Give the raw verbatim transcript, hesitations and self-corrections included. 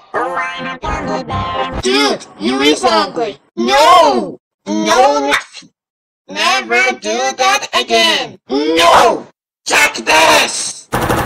Oh, I'm a gummy bear. Dude, you is ugly. No! No, nothing. Never do that again. No! Check this!